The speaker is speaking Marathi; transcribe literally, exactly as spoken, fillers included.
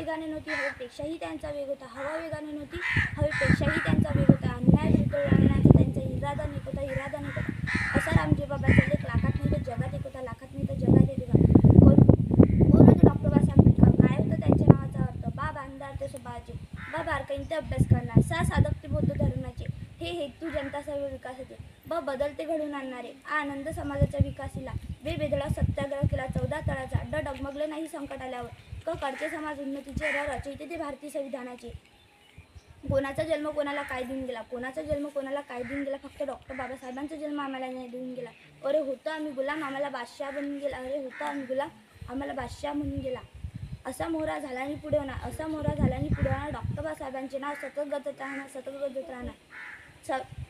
वेगाने नव्हती, हवेपेक्षाही त्यांचा वेग होता. हवा वेगाने नव्हती, हवेपेक्षाही त्यांचा वेग होता. अन्याय विरुद्ध लढण्याचा त्यांचा इरादा नेक होता, इरादा नेक होता. असा रामजी बाबांचा लेख लाखात नाही तर जगात एक होता, लाखात नाही तर जगात एक होता. कोण कोण होते डॉक्टर बाबासाहेब आंबेडकर? काय होतं त्यांच्या नावाचा अर्थ? बा बांधार ते स्वभावाचे, बा बारकाईने अभ्यास करणार, सा साधक ते बौद्ध धर्माचे, हे हेतू जनता सर्व विकासाचे, ब बदलते घडून आणणारे, आनंद समाजाच्या विकासीला, वे बेधडा सत्याग्रह केला चौदा तळाचा, ड डगमगले नाही संकट आल्यावर, क करते समाज उन्नतीचे, र रचयिते ते भारतीय संविधानाचे. कोणाचा जन्म कोणाला काय देऊन गेला? कोणाचा जन्म कोणाला काय देऊन गेला? फक्त डॉक्टर बाबासाहेबांचा जन्म आम्हाला नाही देऊन गेला. अरे होतं आम्ही गुलाम, आम्हाला बादशाह बनून गेला. अरे होतं आम्ही गुलाम, आम्हाला बादशाह म्हणून गेला. असा मोहरा झाला आणि पुढे होणार, असा मोहरा झाला आणि पुढे होणार. डॉक्टर बाबासाहेबांचे नाव सतत गजत राहणार, सतत गजत राहणार. स